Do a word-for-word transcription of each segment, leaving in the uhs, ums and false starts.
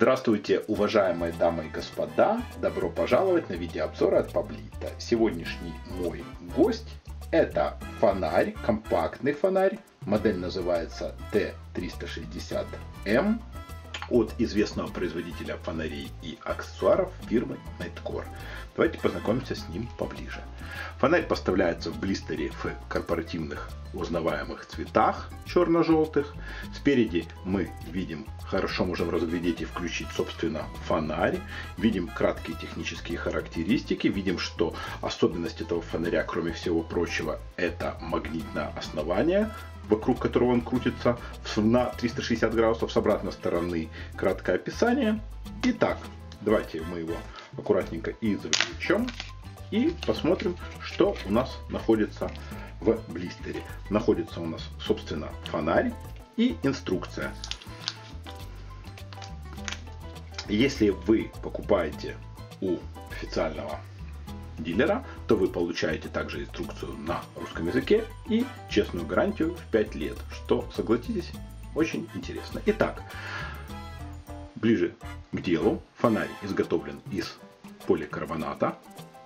Здравствуйте, уважаемые дамы и господа! Добро пожаловать на видеообзор от Pablito. Сегодняшний мой гость — это фонарь, компактный фонарь. Модель называется Т триста шестьдесят М от известного производителя фонарей и аксессуаров фирмы Nitecore. Давайте познакомимся с ним поближе. Фонарь поставляется в блистере в корпоративных узнаваемых цветах черно-желтых. Спереди мы видим, хорошо можем разглядеть и включить, собственно, фонарь. Видим краткие технические характеристики. Видим, что особенность этого фонаря, кроме всего прочего, это магнитное основание, вокруг которого он крутится на триста шестьдесят градусов. С обратной стороны краткое описание. Итак, давайте мы его аккуратненько извлечем и посмотрим, что у нас находится в блистере. Находится у нас, собственно, фонарь и инструкция. Если вы покупаете у официального дилера, то вы получаете также инструкцию на русском языке и честную гарантию в пять лет, что, согласитесь, очень интересно. Итак, ближе к делу. Фонарь изготовлен из поликарбоната.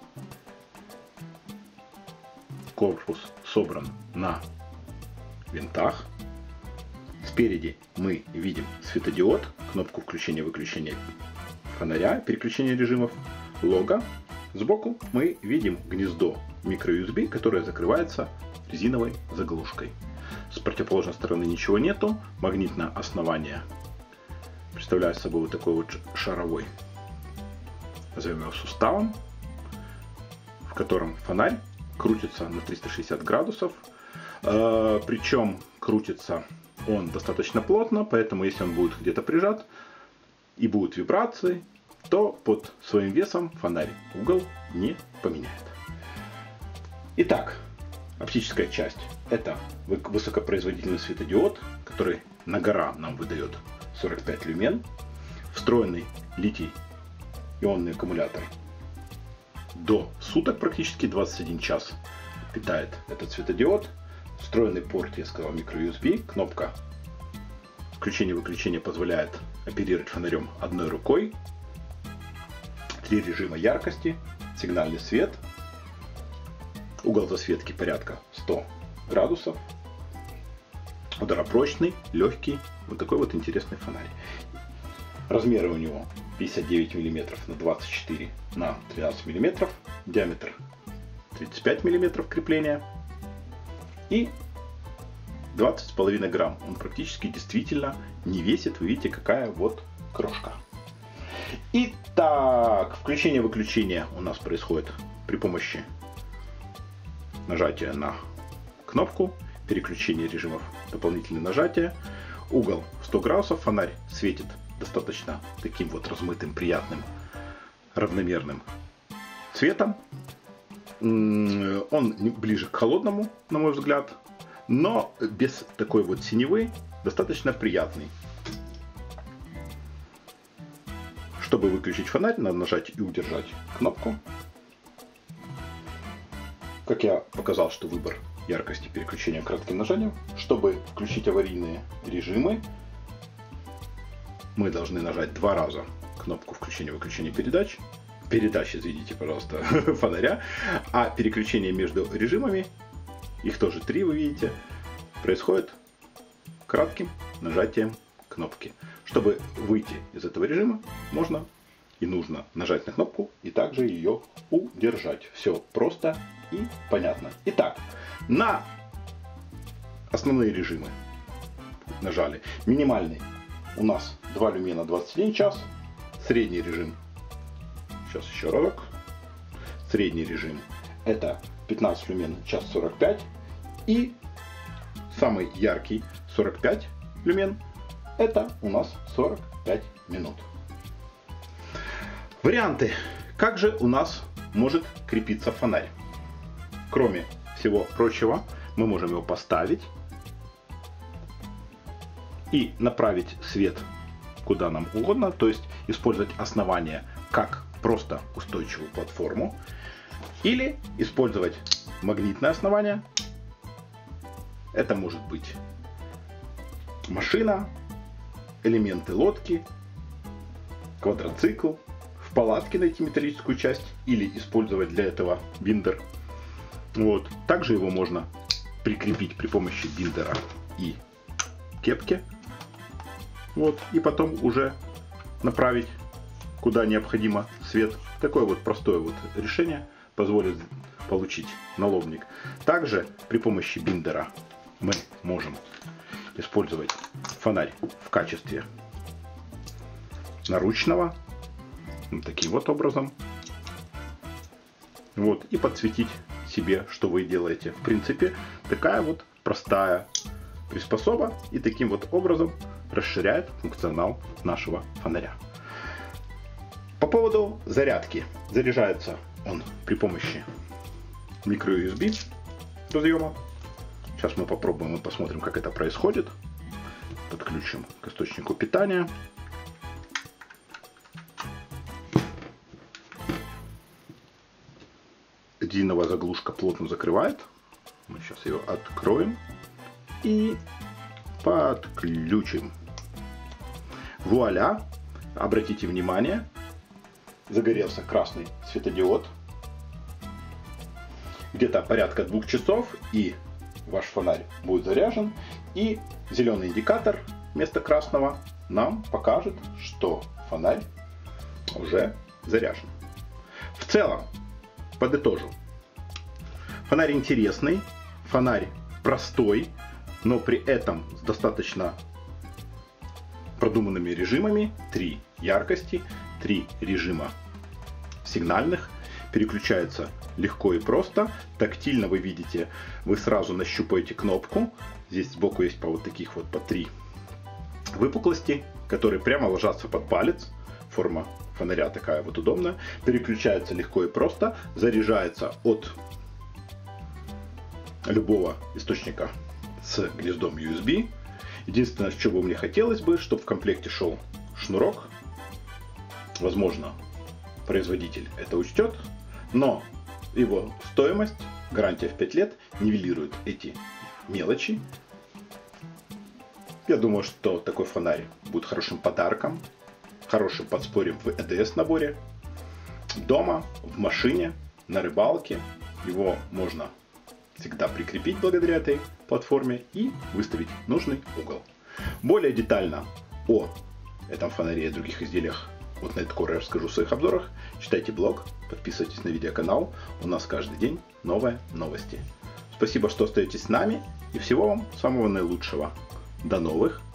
Корпус собран на винтах. Спереди мы видим светодиод, кнопку включения-выключения фонаря, переключение режимов, лого. Сбоку мы видим гнездо микро-ю эс би, которое закрывается резиновой заглушкой. С противоположной стороны ничего нету. Магнитное основание представляет собой вот такой вот шаровой, назовем его, суставом, в котором фонарь крутится на триста шестьдесят градусов. Э, причем крутится он достаточно плотно, поэтому если он будет где-то прижат и будут вибрации, то под своим весом фонарь угол не поменяет. Итак, оптическая часть — это высокопроизводительный светодиод, который на гора нам выдает сорок пять люмен. Встроенный литий-ионный аккумулятор до суток, практически двадцать один час, питает этот светодиод. Встроенный порт, я сказал, микро-ю эс би. Кнопка включения-выключения позволяет оперировать фонарем одной рукой. Три режима яркости, сигнальный свет, угол засветки порядка сто градусов, ударопрочный, легкий, вот такой вот интересный фонарь. Размеры у него пятьдесят девять миллиметров на двадцать четыре на тринадцать миллиметров, диаметр тридцать пять миллиметров крепления и двадцать с половиной грамм. Он практически действительно не весит. Вы видите, какая вот крошка. Итак, включение-выключение у нас происходит при помощи нажатия на кнопку, переключение режимов, дополнительное нажатие, угол сто градусов, фонарь светит достаточно таким вот размытым, приятным, равномерным цветом. Он ближе к холодному, на мой взгляд, но без такой вот синевы, достаточно приятный. Чтобы выключить фонарь, надо нажать и удержать кнопку. Как я показал, что выбор яркости переключения кратким нажатием. Чтобы включить аварийные режимы, мы должны нажать два раза кнопку включения-выключения передач. Передач, извините, пожалуйста, фонаря. А переключение между режимами, их тоже три, вы видите, происходит кратким нажатием кнопки. Чтобы выйти из этого режима, можно и нужно нажать на кнопку и также ее удержать. Все просто и понятно. Итак, на основные режимы нажали. Минимальный у нас два люмена двадцать один час. Средний режим, сейчас еще разок. Средний режим это пятнадцать люмен, час сорок пять. И самый яркий сорок пять люмен. Это у нас сорок пять минут. Варианты. Как же у нас может крепиться фонарь? Кроме всего прочего, мы можем его поставить и направить свет куда нам угодно. То есть использовать основание как просто устойчивую платформу. Или использовать магнитное основание. Это может быть машина, элементы лодки, квадроцикл, в палатке найти металлическую часть или использовать для этого биндер. Вот. Также его можно прикрепить при помощи биндера и кепки. Вот. И потом уже направить куда необходимо свет. Такое вот простое вот решение позволит получить налобник. Также при помощи биндера мы можем использовать фонарь в качестве наручного. Вот таким вот образом. Вот. И подсветить себе, что вы делаете. В принципе, такая вот простая приспособа. И таким вот образом расширяет функционал нашего фонаря. По поводу зарядки. Заряжается он при помощи микро-ю эс би разъема. Сейчас мы попробуем и посмотрим, как это происходит. Подключим к источнику питания. Резиновая заглушка плотно закрывает. Мы сейчас ее откроем и подключим. Вуаля! Обратите внимание, загорелся красный светодиод. Где-то порядка двух часов, и ваш фонарь будет заряжен. И зеленый индикатор вместо красного нам покажет, что фонарь уже заряжен. В целом, подытожу. Фонарь интересный, фонарь простой, но при этом с достаточно продуманными режимами. Три яркости, три режима сигнальных. Переключается легко и просто. Тактильно вы видите, вы сразу нащупаете кнопку. Здесь сбоку есть по вот таких вот по три выпуклости, которые прямо ложатся под палец. Форма фонаря такая вот удобная. Переключается легко и просто. Заряжается от любого источника с гнездом ю эс би. Единственное, чего мне хотелось бы, чтобы в комплекте шел шнурок. Возможно, производитель это учтет, но его стоимость, гарантия в пять лет, нивелирует эти мелочи. Я думаю, что такой фонарь будет хорошим подарком, хорошим подспорьем в и дэ эс наборе. Дома, в машине, на рыбалке. Его можно всегда прикрепить благодаря этой платформе и выставить нужный угол. Более детально о этом фонаре и других изделиях от Nightcore я расскажу в своих обзорах. Читайте блог, подписывайтесь на видеоканал. У нас каждый день новые новости. Спасибо, что остаетесь с нами. И всего вам самого наилучшего. До новых